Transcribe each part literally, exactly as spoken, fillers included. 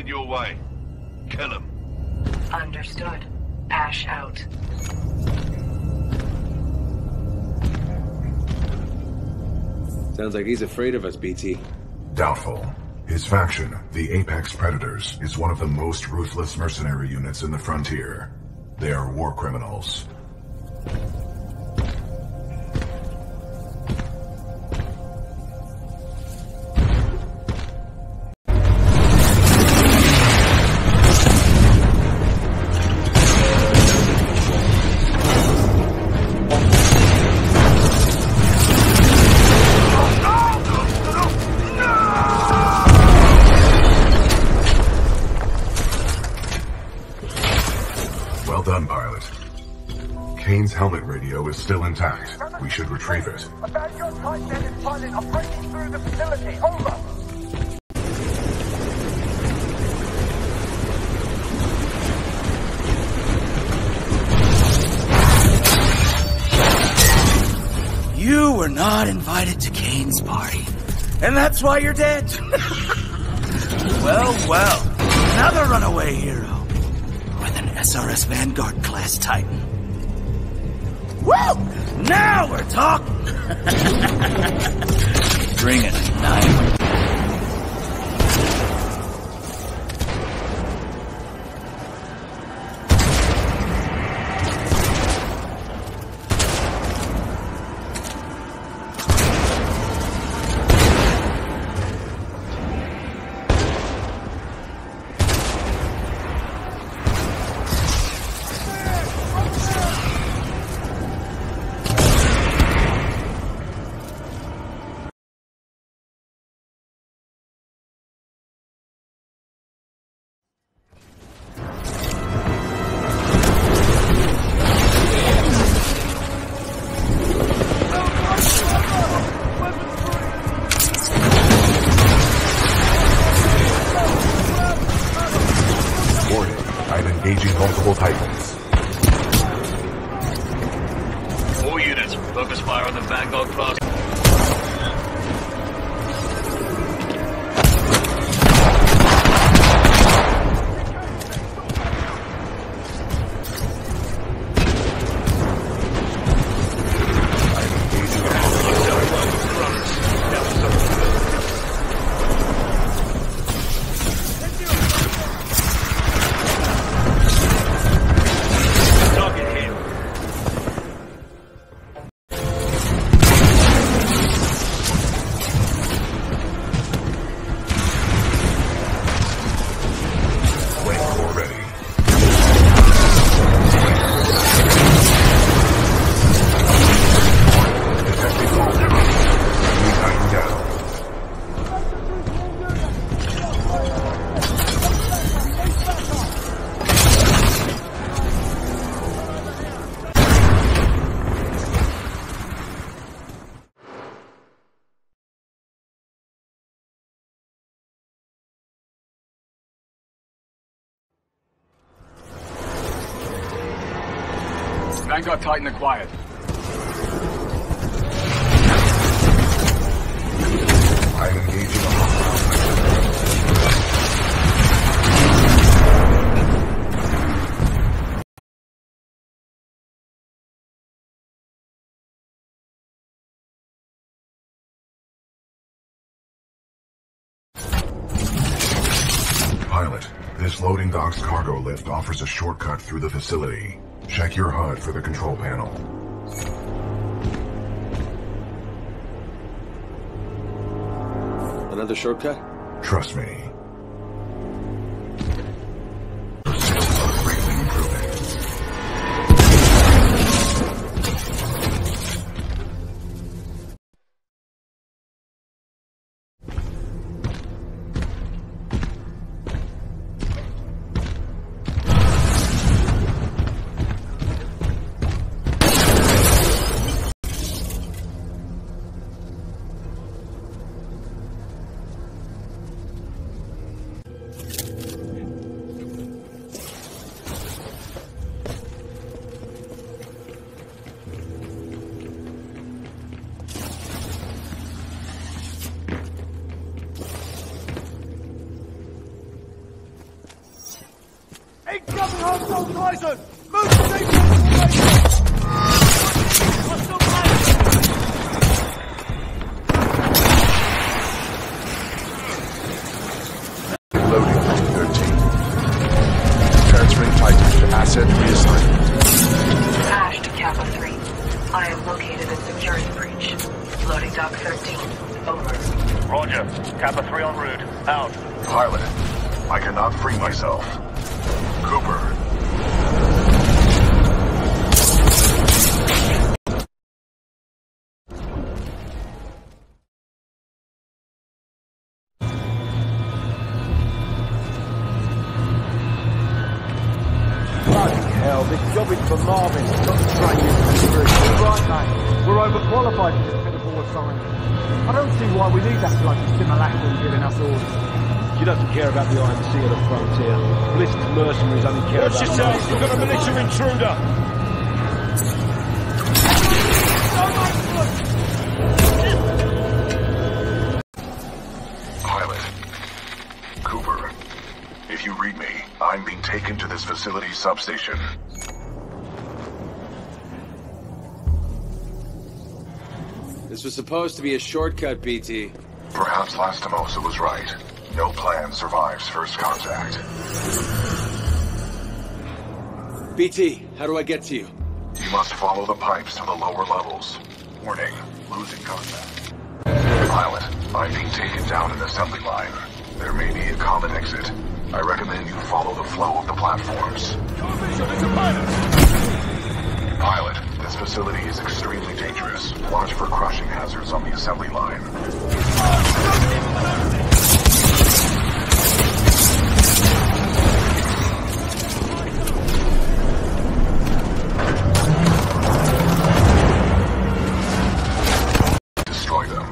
headed your way. Kill him. Understood. Ash out. Sounds like he's afraid of us, B T. Doubtful. His faction, the Apex Predators, is one of the most ruthless mercenary units in the frontier. They are war criminals. Well done, pilot. Kane's helmet radio is still intact. We should retrieve it. A Vanguard Titan and its pilot are breaking through the facility. Over. You were not invited to Kane's party, and that's why you're dead. Well, well, another runaway hero with an S R S Vanguard class Titan. Woo! Now we're talking. Bring it, knife. Engaging multiple Titans. All units, focus fire on the Vanguard class. Vanguard Titan acquired. I'm engaging a hostile. Pilot, this loading dock's cargo lift offers a shortcut through the facility. Check your H U D for the control panel. Another shortcut? Trust me. Your skills are greatly improving. Incoming hostile Titan! Move to safety! Hostile Titan! Loading thirteen. Transferring Titan to asset reassignment. Ash to Kappa three. I am located in security breach. Loading dock thirteen. Over. Roger. Kappa three en route. Out. Pilot, I cannot free myself. Cooper. Hell, this job is for Marvin, not to train you through. You're right, mate. We're overqualified for this pitiful assignment. I don't see why we need that bloody simulacrum giving us orders. She doesn't care about the Iron Sea or the frontier. Blisk's mercenaries only care Watch about... yourself, we've got a militia intruder! Pilot. Cooper. If you read me, I'm being taken to this facility substation. This was supposed to be a shortcut, B T. Perhaps Lastimosa was right. No plan survives first contact. B T, how do I get to you? You must follow the pipes to the lower levels. Warning, losing contact. Pilot, I'm being taken down an assembly line. There may be a common exit. I recommend you follow the flow of the platforms. Pilot, this facility is extremely dangerous. Watch for crushing hazards on the assembly line. Destroy them.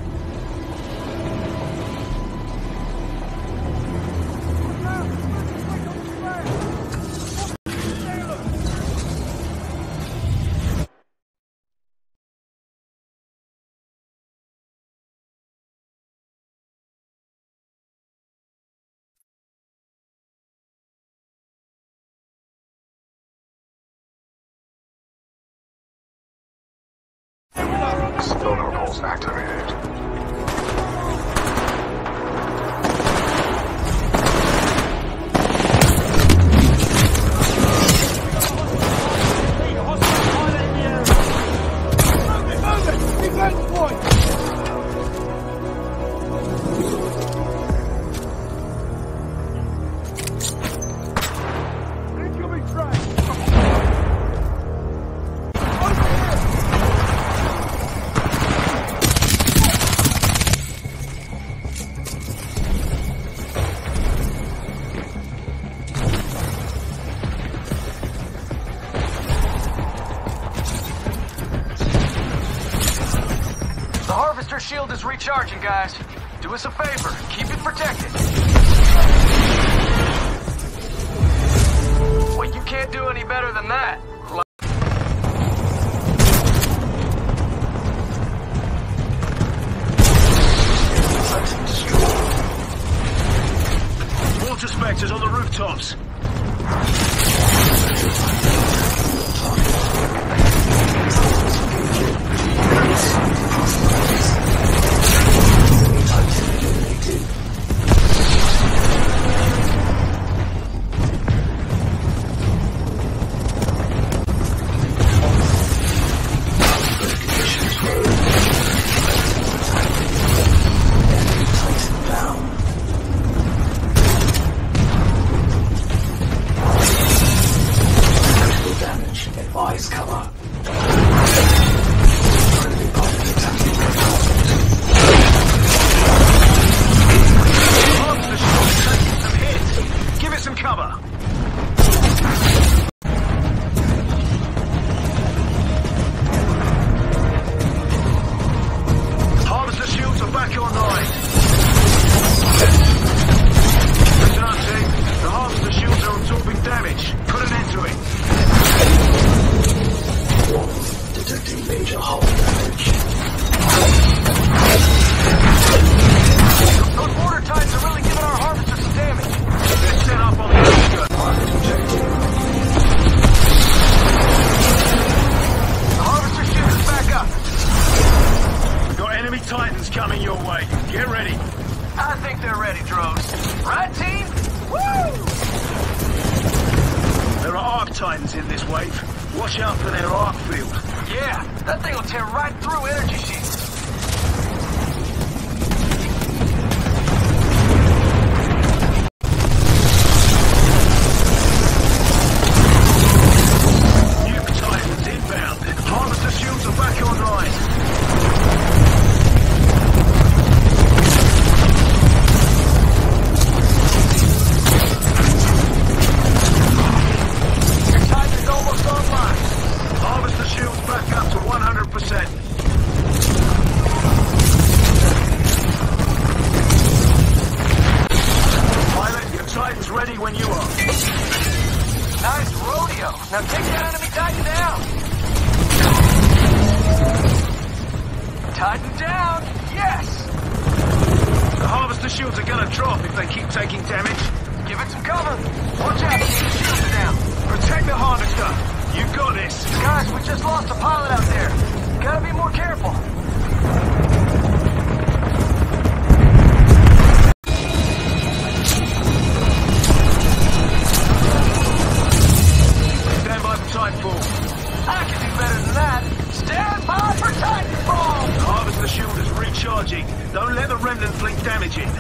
Vulnerables activated. Shield is recharging, guys. Do us a favor. Keep it protected. Well, you can't do any better than that. Water specters on the rooftops. Advise cover. Attacking Right, team? Woo! There are Arc Titans in this wave. Watch out for their arc field. Yeah, that thing will tear right through energy shields. Nuke Titans inbound. Harvester shields are back online. Back up to one hundred percent. Pilot, your Titan's ready when you are. Nice rodeo. Now take that enemy Titan down. Titan down. Yes. The Harvester shields are gonna drop if they keep taking damage. Give it some cover. Watch out. The shields are down. Protect the Harvester. You got this. Guys, we just lost a pilot out there. Gotta be more careful. Stand by for Titanfall. I can do better than that. Stand by for Titanfall! The Harvester shield is recharging. Don't let the remnant fleet damage it.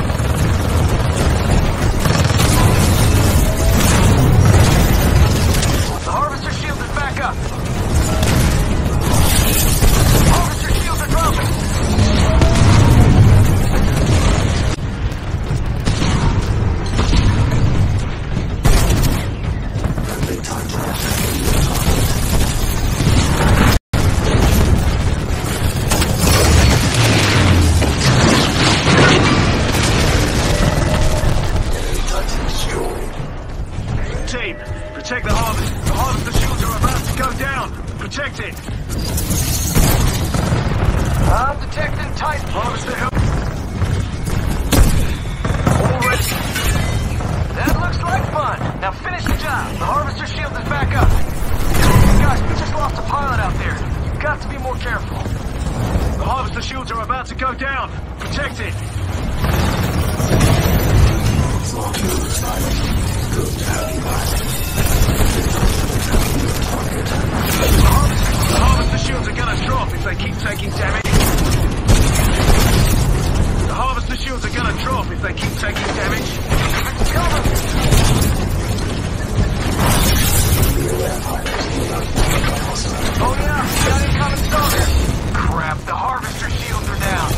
The Harvester shield is back up. Harvester shields are dropping. Team, protect the harvest. The harvester shields are about to go down. Protect it. I'm detecting Titan. Harvester help. All ready. That looks like fun. Now finish the job. The harvester shield is back up. Guys, we just lost a pilot out there. You've got to be more careful. The harvester shields are about to go down. Protect it. Good to have you back. The harvester shields are gonna drop if they keep taking damage. The harvester shields are gonna drop if they keep taking damage. Cover! Oh yeah, got incoming stalker. Crap, the harvester shields are down.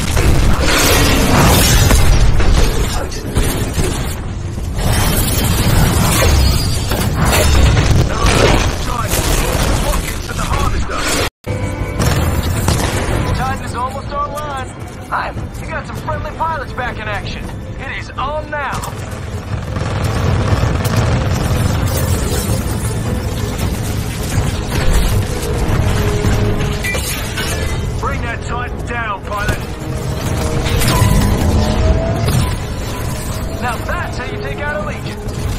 Titan is almost online. Hi, you got some friendly pilots back in action. It is on now. Bring that Titan down, pilot. Now that's how you take out a Legion.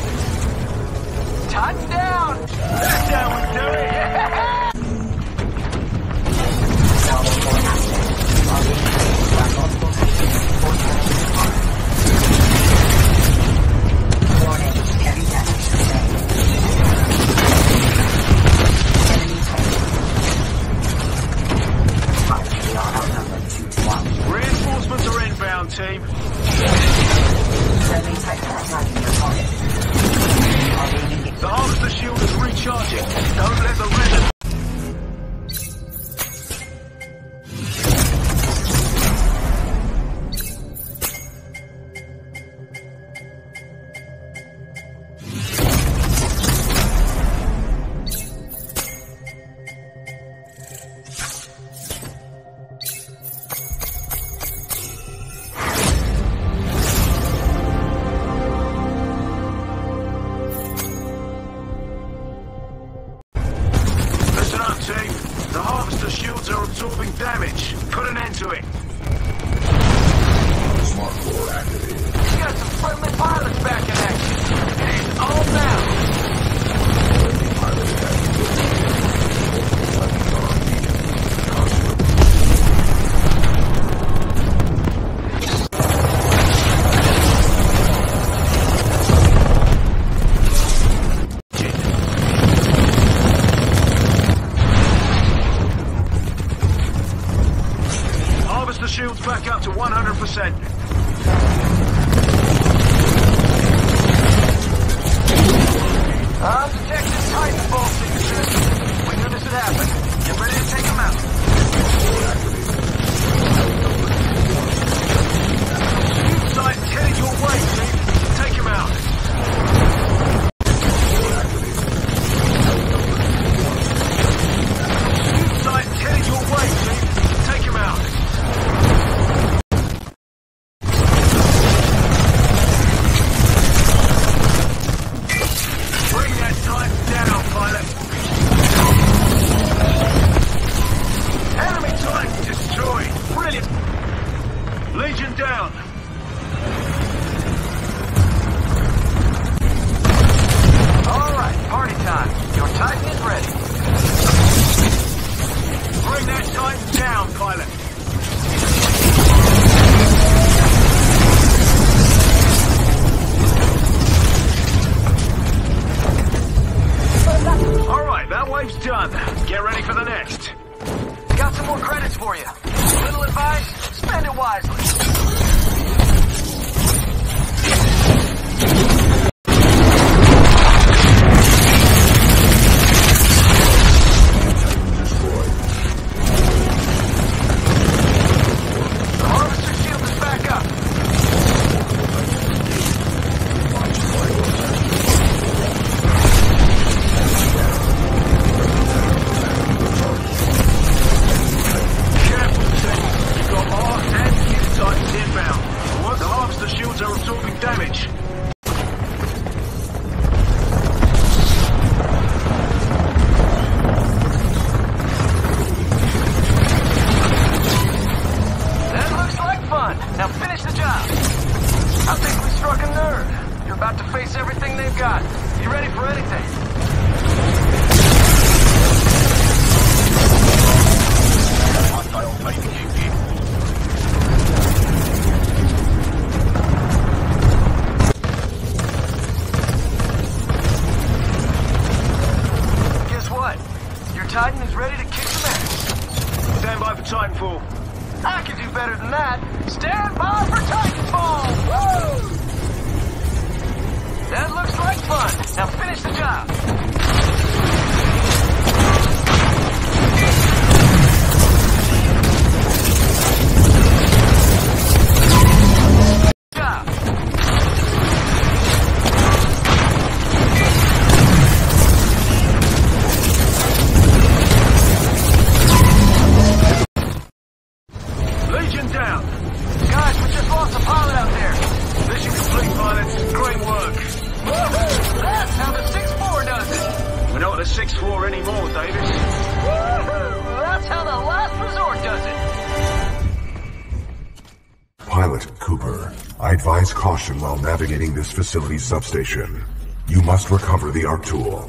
Titan down! That's how we do it! Reinforcements are inbound, team. The harvester shield is recharging. Don't let the remnant breach. That looks like fun. Now finish the job. I think we struck a nerve. You're about to face everything they've got. You ready for anything? Guess what? Your Titan is ready to kick some ass. Stand by for Titanfall. I can do better than that. Stand by for Titanfall! Woo! That looks like fun. Now finish the job. Job. Legion down. Guys, we just lost a pilot out there. Mission complete, pilots. Great work. Woohoo! That's how the six four does it. We're not at six four anymore, Davis. Woohoo! That's how the last resort does it. Pilot Cooper, I advise caution while navigating this facility's substation. You must recover the ARC tool.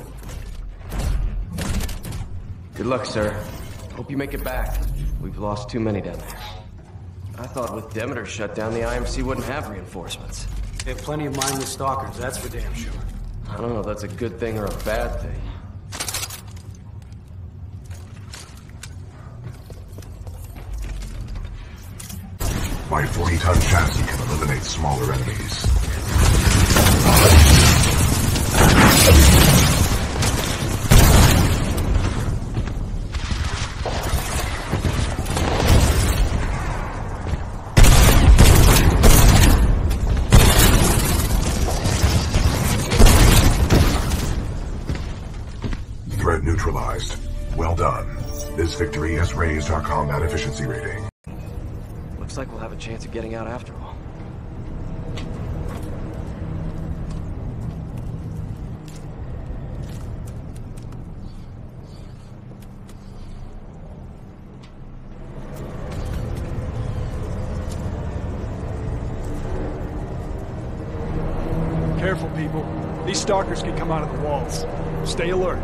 Good luck, sir. Hope you make it back. We've lost too many down there. I thought with Demeter shut down, the I M C wouldn't have reinforcements. They have plenty of mindless stalkers, that's for damn sure. I don't know if that's a good thing or a bad thing. My forty-ton chassis can eliminate smaller enemies. Threat neutralized. Well done. This victory has raised our combat efficiency rating. Looks like we'll have a chance of getting out after all. Careful, people. These stalkers can come out of the walls. Stay alert.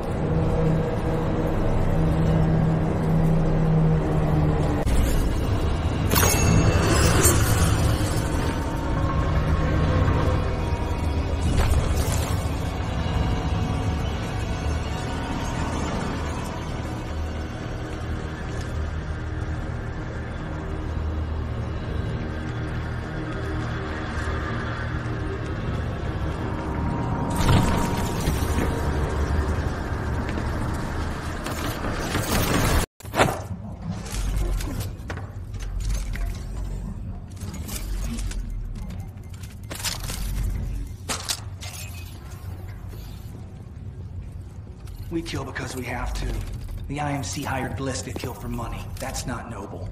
We kill because we have to. The I M C hired Bliss to kill for money. That's not noble.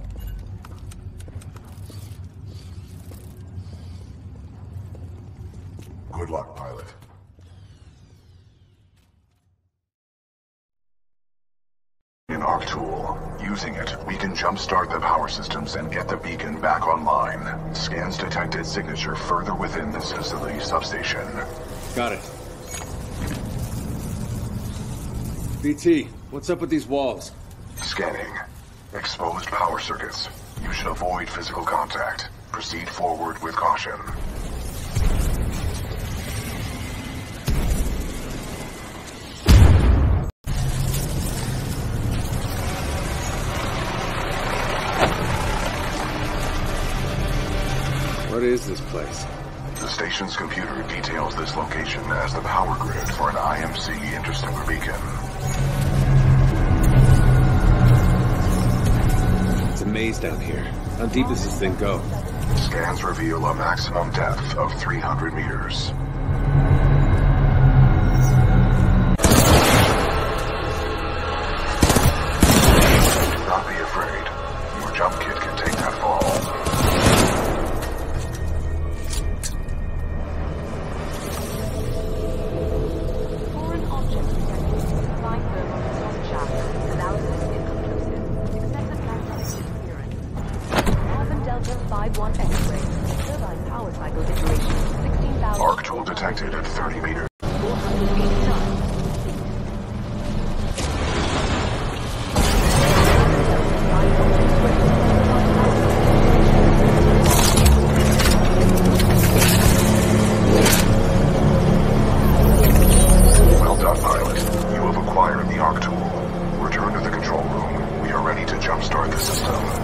Good luck, pilot. An ARC tool. Using it, we can jumpstart the power systems and get the beacon back online. Scans detected signature further within this facility substation. Got it. B T, what's up with these walls? Scanning. Exposed power circuits. You should avoid physical contact. Proceed forward with caution. What is this place? The station's computer details this location as the power grid for an I M C interstellar beacon. It's a maze down here. How deep does this thing go? Scans reveal a maximum depth of three hundred meters. Do not be afraid. Your jump kit can take that fall. Arc tool detected at thirty meters. Well done, pilot. You have acquired the Arc tool. Return to the control room. We are ready to jumpstart the system.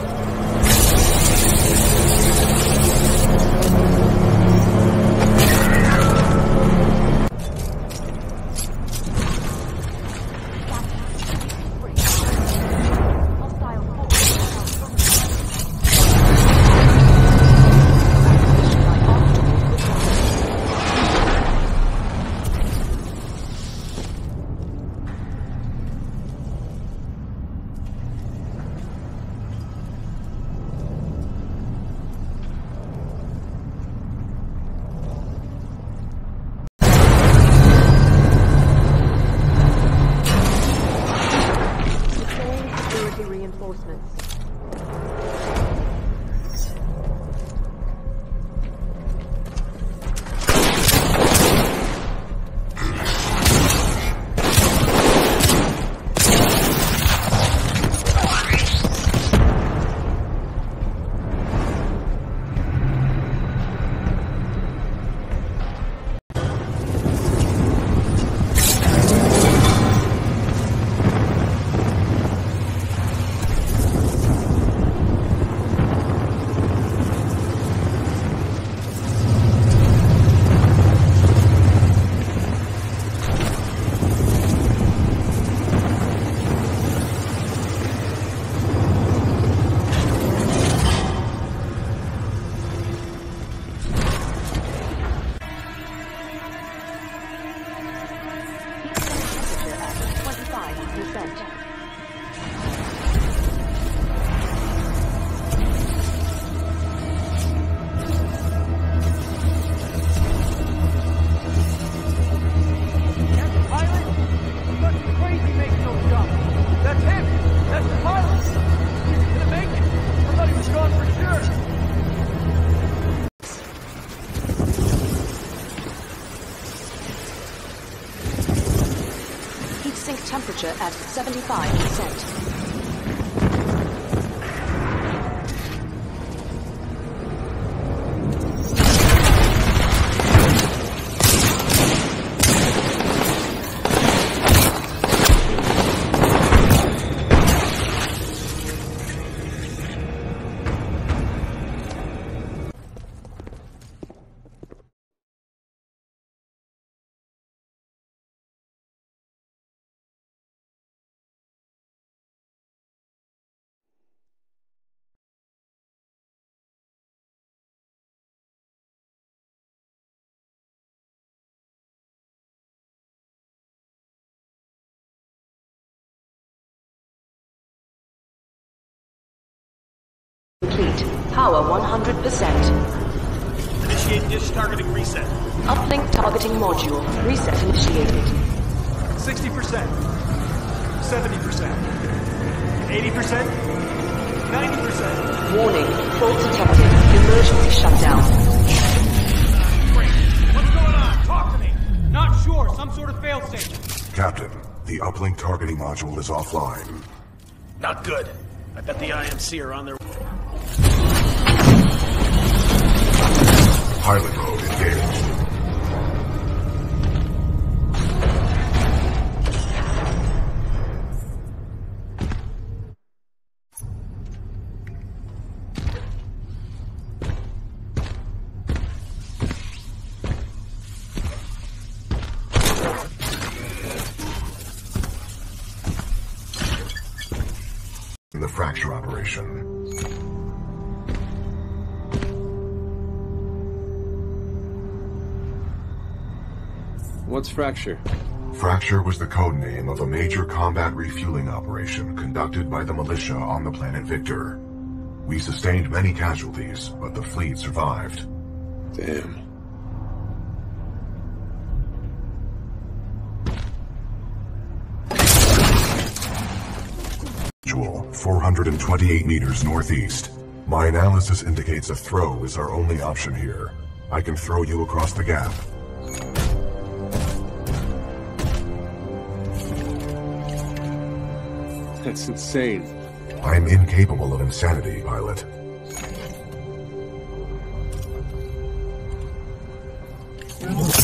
Temperature at seventy-five percent. Complete. Power one hundred percent. Initiate dish targeting reset. Uplink targeting module. Reset initiated. sixty percent. seventy percent. eighty percent. ninety percent. Warning. Fault detected. Emergency shutdown. Great. What's going on? Talk to me. Not sure. Some sort of failsafe. Captain, the uplink targeting module is offline. Not good. I bet the I M C are on their way. Pilot mode engaged. The fracture operation. What's Fracture? Fracture was the code name of a major combat refueling operation conducted by the militia on the planet Victor. We sustained many casualties, but the fleet survived. Damn. four hundred twenty-eight meters northeast. My analysis indicates a throw is our only option here. I can throw you across the gap. That's insane. I'm incapable of insanity, pilot. Unit